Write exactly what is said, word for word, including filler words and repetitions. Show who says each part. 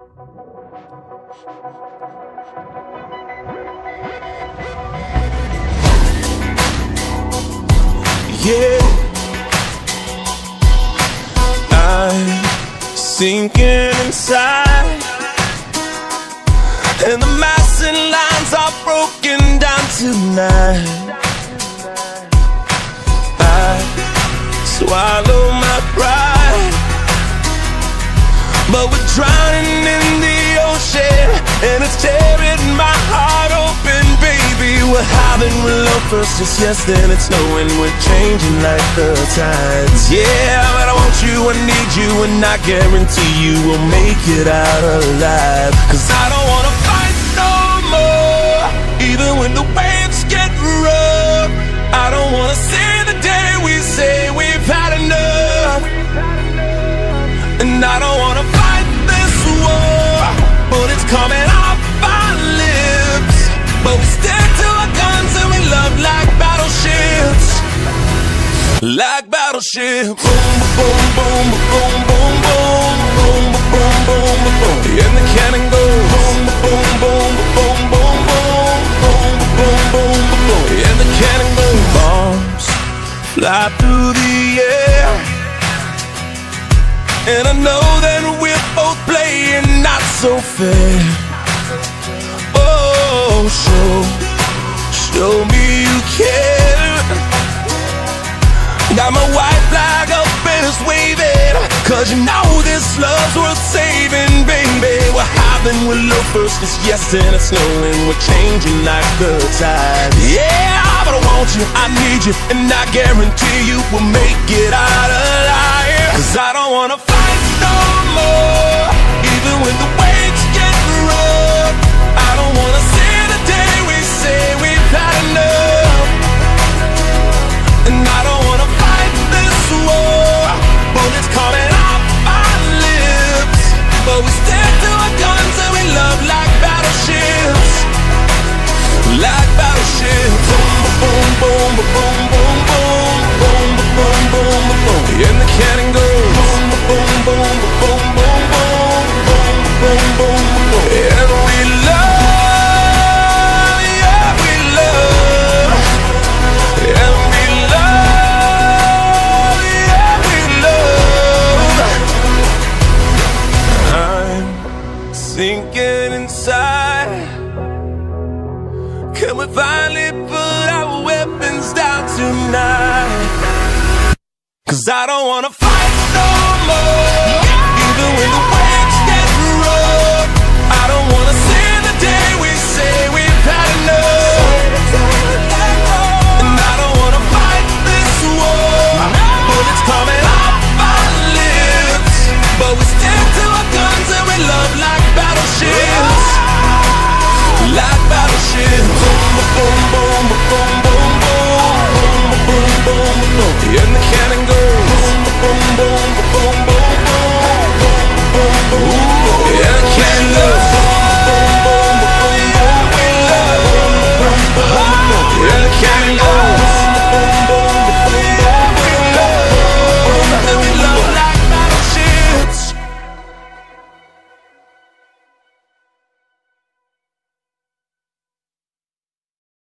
Speaker 1: Yeah, I'm sinking inside, and the massing lines are broken down tonight. I swallow my pride, but we're drowning in the ocean, and it's tearing my heart open, baby. We're having real love first, just yes, then it's knowing we're changing like the tides. Yeah, but I want you, I need you, and I guarantee you we'll make it out alive. Cause I don't wanna fight no more, even when the waves get rough. I don't wanna see the day we say we've had enough. And I don't wanna fight this war, but it's coming off our lips. But we stick to our guns and we love like battleships. Like battleships. Boom, boom, boom, boom, boom, boom, boom, boom, boom, boom, boom. And the cannon goes boom, boom, boom, boom, boom, boom, boom, boom, boom, boom. And the cannon goes. Bombs fly through the air, and I know that we're both playing not so fair. Oh, show, show me you care. Got my white flag up and it's waving, cause you know this love's worth saving, baby. We're having with love first, it's yes and it's knowing we're changing like the tide. Yeah, but I want you, I need you, and I guarantee you we'll make it out alive. Cause I don't wanna fight no more, even when the waves get rough. I don't wanna see the day we say we've had enough. And I don't wanna fight this war, but it's coming off our lips. But we stick to our guns and we love like battleships. Like battleships. Boom, boom, boom, boom, boom, boom, boom, boom, boom, boom, boom. And the cannon goes boom, boom, boom, boom, boom, boom, boom, boom, boom, boom. And we love, yeah, we love, and we love, yeah, we love. I'm sinking inside. Can we finally put our weapons down tonight? Cause I don't wanna fight no more, even when the